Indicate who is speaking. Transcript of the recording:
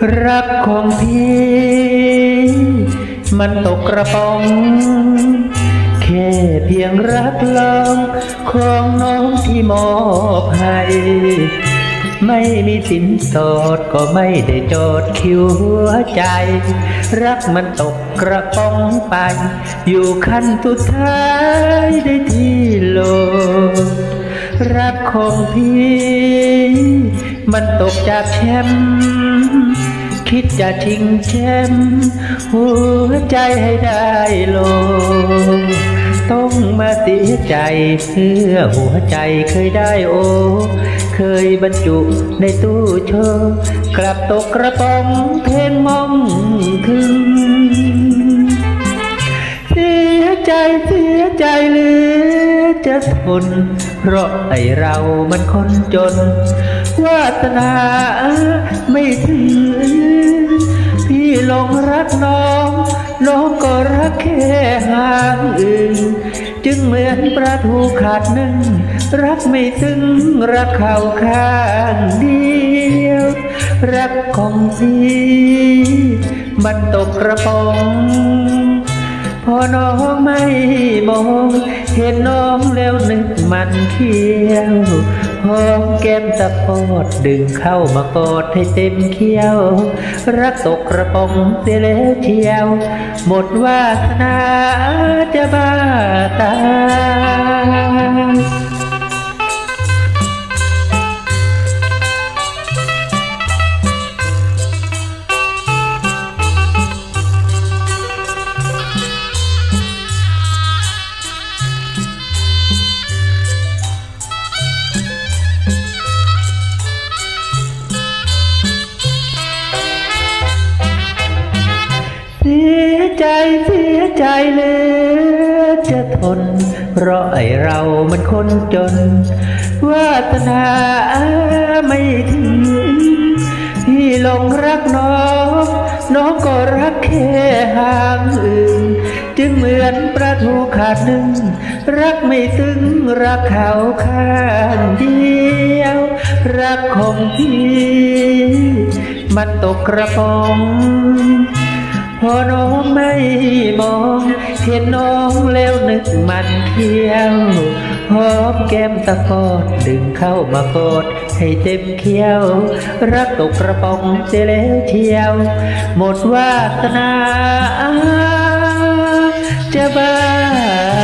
Speaker 1: รักของพี่มันตกกระป๋องแค่เพียงรักลองของน้องที่มอบให้ไม่มีสินสอดก็ไม่ได้จอดคิวหัวใจรักมันตกกระป๋องไปอยู่ขั้นสุดท้ายได้ที่โลรักของพี่มันตกจากแชมป์คิดจะชิงแชมป์หัวใจให้ได้โลต้องมาเสียใจเพื่อหัวใจเคยได้โอเคยบรรจุในตู้โชว์กลับตกกระป๋องเพลงมองถึงเสียใจเหลือจะทนเพราะไอเรามันคนจนวาสนาไม่ถึงพี่หลงรักน้องก็รักแค่ห่างอื่นจึงเหมือนปลาทูขาดหนึ่งรักไม่ถึงรักเขาข้างเดียวรักของพี่มันตกกระป๋องพอน้องไม่มองเห็นน้องแล้วนึกมันเที่ยวหอมแก้มตะโพดดึงเข้ามากอดให้เต็มเขี้ยวรักตกกระป๋องเสียแล้วเชียวหมดวาสนาจะบ้าตายเสียใจเลยจะทนเพราะไอเรามันคนจนวาสนาไม่ถึงพี่หลงรักน้องก็รักแค่ห่างอื่นจึงเหมือนปลาทูขาดหนึ่งรักไม่ถึงรักเขาข้างเดียวรักของพี่มันตกกระป๋องพอน้องไม่มองเห็นน้องแล้วนึกมันเที่ยวหอมแก้มตะโพดดึงเข้ามากอดให้เต็มเขี้ยวรักตกกระป๋องเสียแล้วเที่ยวหมดวาสนาจะบ้า